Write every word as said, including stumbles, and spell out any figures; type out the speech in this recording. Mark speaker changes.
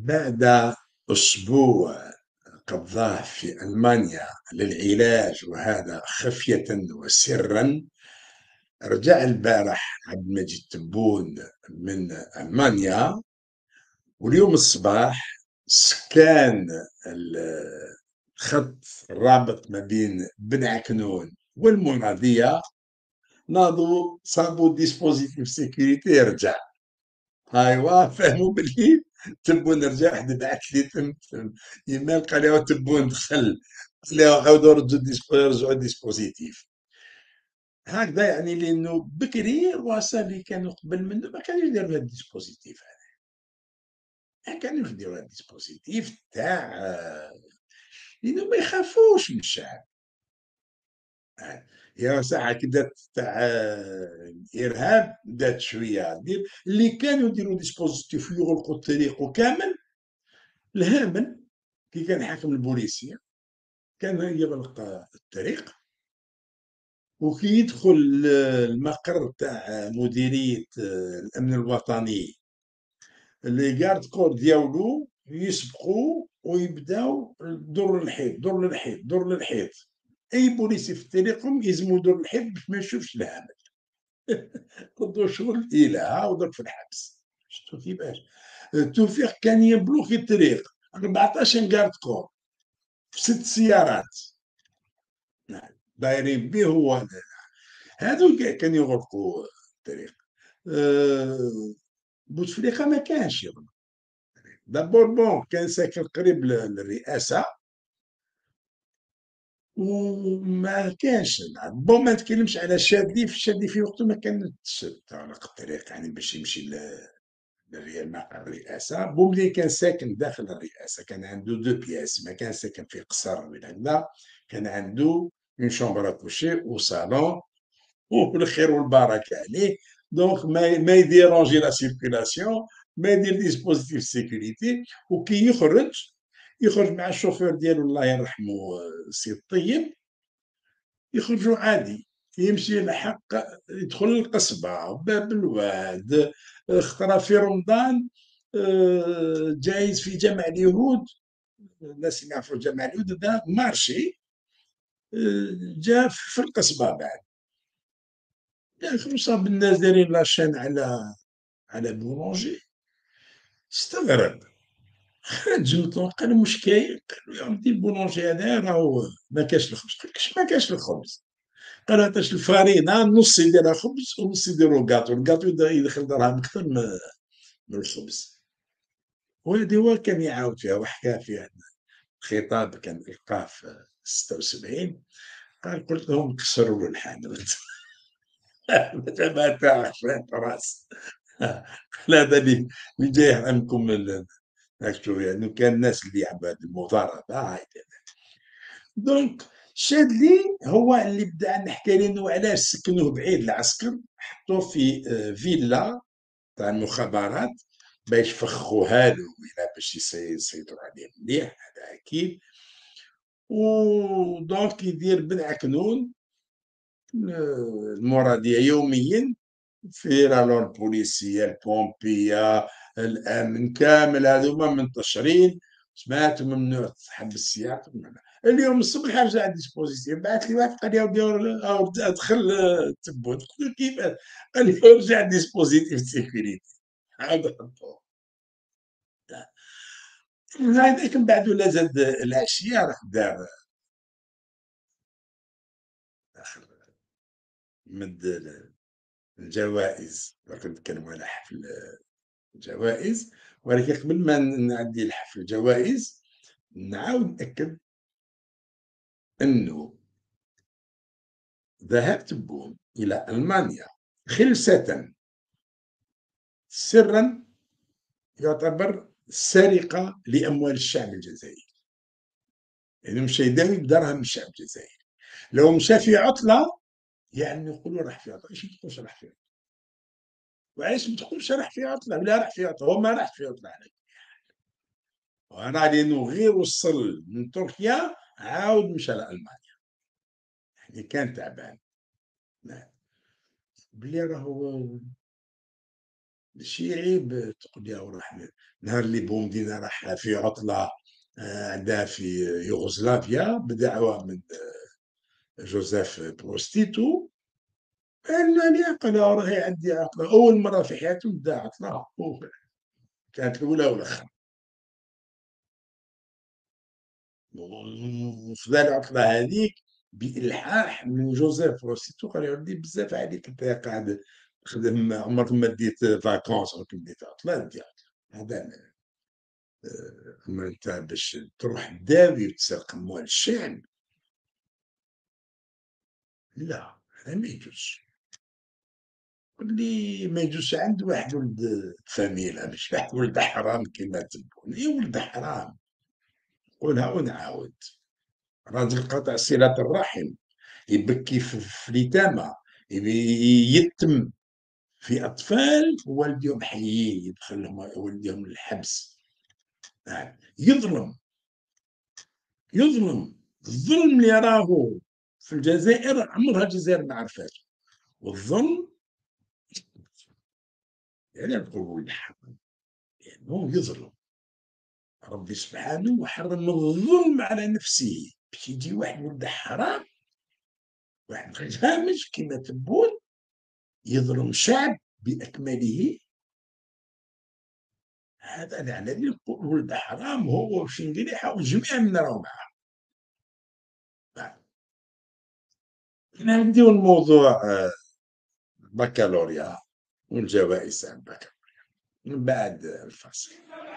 Speaker 1: بعد أسبوع قضاه في ألمانيا للعلاج، وهذا خفية وسرا، رجع البارح عبد المجيد تبون من ألمانيا، واليوم الصباح سكان الخط الرابط ما بين بن عكنون والمناضية ناضوا صابوا ديسبوزيتيف سيكوريتي رجع. ايوا فهموا باللي تبون رجع. واحد بعث لي تم تم ايميل قال لي تبون دخل، قال لي عاودوا ردوا ديسبو رجعوا ديسبوزيتيف هكذا. يعني لانه بكري الرؤساء اللي كانوا قبل منه ما كانوش يديروا هذا الديسبوزيتيف هذا، ما كانوش يديروا هذا الديسبوزيتيف تاع، لانه ما يخافوش من الشعب. يا ساعة كدا تاع الارهاب بدات شويه دير اللي كانوا يديروا ديسبوزيتيف يغلقوا الطريق وكامل. الهامن كي كان حاكم البوليسيه كان يغلق الطريق، وكي يدخل المقر تاع مديريه الامن الوطني اللي جارد كور ديالو يسبقوا ويبداو دور الحيط دور للحيط دور للحيط. اي بوليسي في طريقهم يلزموا دور الحيط باش ما يشوفش الهامل. ردوا شغل الى عاودك في الحبس. شفتوا كيفاش توفيق كان يبلوكي الطريق أربعطاش جارد كور في ست سيارات دايرين به هو. هادو كانوا يغلقوا الطريق. أه بوتفليقه ما كانش يغلق. دابور بون كان ساكن قريب للرئاسه وما كانش. بون ما نتكلمش على شادي، في شادي في وقته ما كانتش تعلق الطريق يعني باش يمشي للريال مقر الرئاسه. بوملي كان ساكن داخل الرئاسه، كان عنده دو بياس، ما كان ساكن في قصر ولا هكذا. كان عنده اون شومبر كوشي وصالون والخير والبركه عليه. دونك ما ما يديرونجي لا سيركيلاسيون، ما يدير ديسبوزيتيف سيكوريتي. وكي يخرج يخرج مع الشوفير ديالو الله يرحمه سي الطيب، يخرجوا عادي. يمشي لحق يدخل القصبة باب الواد، خطرة في رمضان جايز في جامع اليهود، الناس اللي يعرفوا جامع اليهود هذا مارشي، جا في القصبة بعد ياخذ صاب الناس دايرين لاشين على على بولونجي. استغرب، خرج من قال مش كاين. قالوا يا ودي البولونجي هذا راهو ما كاش الخبز. قال كش ما كاش الخبز؟ قال عطاش الفرينه نص يديرها خبز ونص يديروا كاطو، الكاطو يدخل دراهم اكثر من من الخبز. وهذه هو كان يعاود فيها وحكى فيها خطاب كان القاه في ستة وسبعين. قال قلت لهم كسروا له الحانوت. ما تاعش راس. قال هذا اللي اللي جاي عنكم هكذا يعني. كان الناس اللي عباد المضاربه. دونك شادلي هو اللي بدا نحكي لنا علاش سكنوه بعيد العسكر، حطوه في فيلا تاع المخابرات باش فخوها له ولا باش يسيطروا عليه مليح، هذا اكيد. ودونك يدير بن عكنون المرادية يوميا في رالون البوليسية البومبية الامن كامل هذوما منتشرين. سمعت ممنوع تحب السياق. اليوم الصبح رجع ديسبوزيتيف، بعث لي واحد قال لي ادخل تبون. قلت له كيفاش؟ قال لي رجع ديسبوزيتيف سيكوريتي عاد حطوه. هذاك من بعد ولا زاد العشيه راح دار داخل مد الجوائز. راك نتكلموا على حفل الجوائز، ولكن قبل ما نعدي الحفل الجوائز نعاود نأكد أنه ذهاب تبون إلى ألمانيا خلسة سرا يعتبر سرقة لأموال الشعب الجزائري. يعني مشى يداوي بدرهم الشعب الجزائري. لو مشى في عطلة يعني يقولوا راح في عطلة. ايش تقولش راح في عطلة؟ وعلاش ما تقولش راح في عطلة؟ لا راح في عطلة، هو ما راح في عطلة عليك. وانا لانه غير وصل من تركيا عاود مشى لألمانيا، يعني كان تعبان. بلي راهو ماشي عيب تقول لي راح نهار اللي بومدينة راح في عطلة آه، عندها في يوغوسلافيا بدعوة من جوزيف بروستيتو. قال لي قال راهي عندي عطلة أول مرة في حياته بدا عطلة، كانت الأولى والأخرى. وفي ذا العطلة هذيك بإلحاح من جوزيف بروستيتو قال يا ولدي بزاف عليك أنت قاعد تخدم عمرك ما ديت فاكونس، عمرك ما ديت عطلة دي عطلة. هذا أما أنت باش تروح تداوي وتسرق أموال الشعب، لا هذا ما يجوزش. واللي ما يجوزش عنده واحد ولد فاميلا، مش واحد ولد حرام كيما تقول إيه ولد حرام. نقولها ونعاود، راجل قطع صلة الرحم، يبكي في في اليتامى، يبي- يتم في أطفال والديهم حيين يدخلهم والديهم للحبس. آه، يظلم يظلم الظلم اللي راهو في الجزائر عمرها الجزائر ما عرفته. والظلم يعني نقولوا الحق لأنه يظلم. ربي سبحانه وحرم الظلم على نفسه، باش يجي واحد ولد حرام، واحد خامج كما تقول، يظلم شعب بأكمله. هذا يعني اللي نقول ولد حرام هو وشنقليحة وجميع من راهو معاه. نبداو الموضوع آه، بكالوريا والجوائز عن بكالوريا من بعد الفصل.